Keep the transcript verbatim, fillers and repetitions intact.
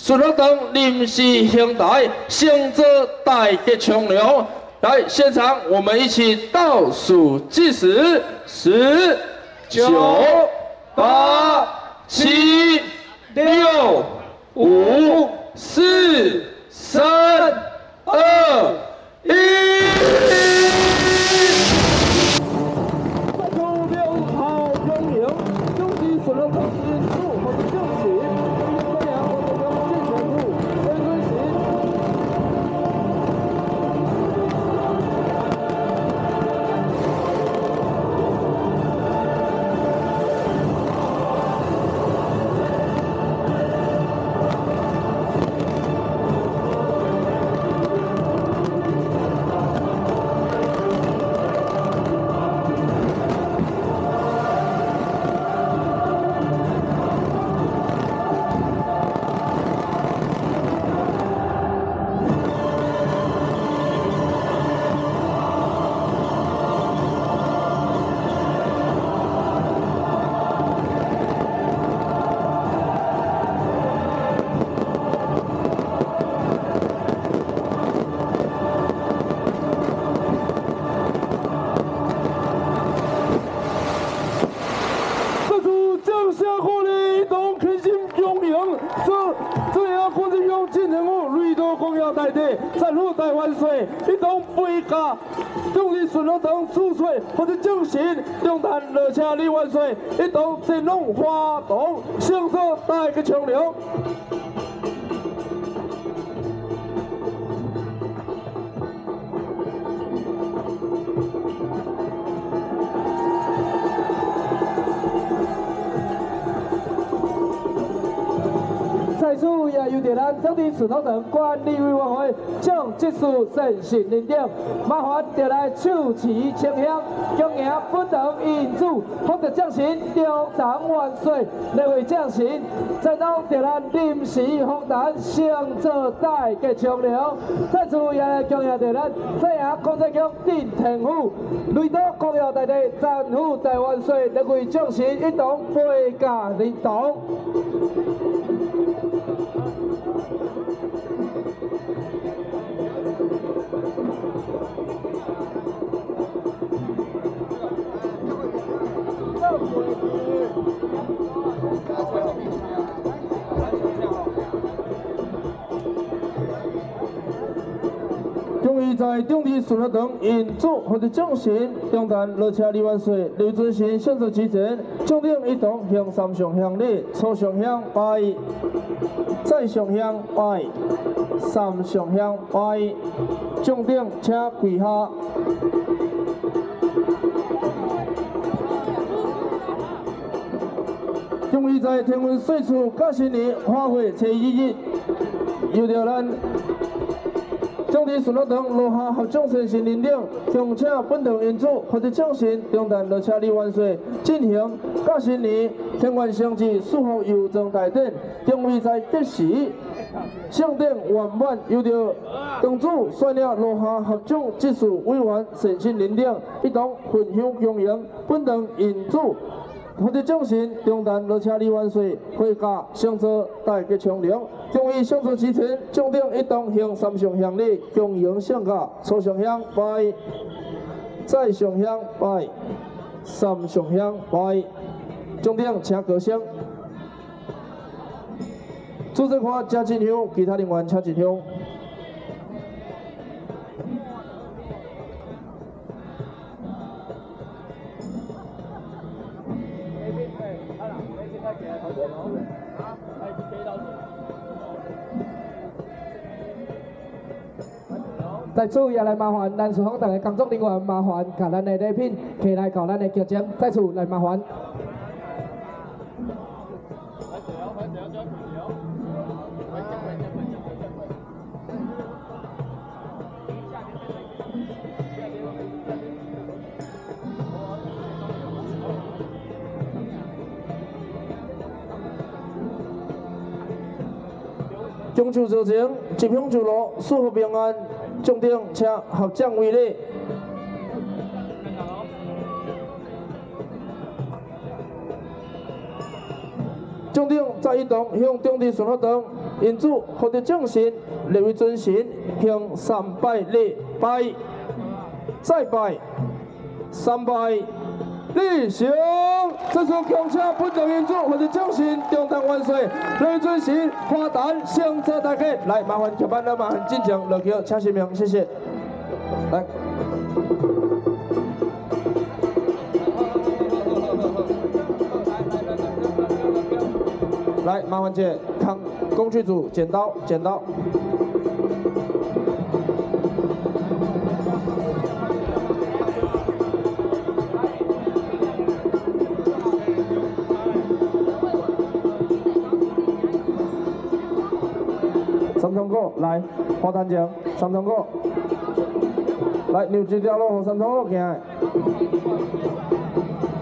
顺福堂临时平台行者大吉长流。来，现场我们一起倒数计时：十、九、八、七、六、五、四、三、二、一。 站入台湾水，一同飞甲中日顺福堂注水或者正行中坛热车里万岁，一同进入花动，向着大吉长流。 在此也由着咱中日顺福堂管理委员会将这次盛行认定，麻烦着来手持清香，恭迎本堂引主获得奖行中堂万岁，两位奖行，再到着咱临时访谈向着大吉长流。在此也来恭迎着咱这下控制局丁天虎、雷岛国药大帝战虎大万岁，两位奖行一同飞驾领导。 终于在中日顺福堂引主或者奖行中坛热车二万岁，刘尊贤选择之前，将领一同向三上香礼，初上香拜，再上香拜，三上香拜，将领请跪下。 终于在天文岁初甲新年花卉初一日，由着咱中日顺福堂落下合掌先行领领，恭请本堂因主或者奖行中坛热车二万岁进行甲新年天元升至祝福邮政大典。终于在这时，圣典圆满，由着堂主率领落下合掌技术委员先行领领，一同分享恭迎本堂因主。 或者奖行中坛热车二万岁，回家向着大吉长流。终于上座之前，将领一同向三上香礼，恭迎上驾，初上香拜，再上香拜，三上香拜，将领请高升。主席看加进香，其他人员请进香。 在此也来麻烦咱顺福堂的工作人员，麻烦把咱的礼品摕来到咱的剧场，在此来麻烦。中秋之前，吉祥就路，祝福平安。将顶请合掌为礼。将顶再一同向中日顺福堂因此获得正神立为尊神，向三拜礼拜，再拜，三拜。 立行，这首强车本场演出，或者正神中堂万岁，雷尊神花坛向着大家来，麻烦全班的麻烦进场落桥，请示明，谢谢。来，来，麻烦姐，康工具组剪刀，剪刀。 三通过来，花坛前，三通过，来，牛一条路，三通路行。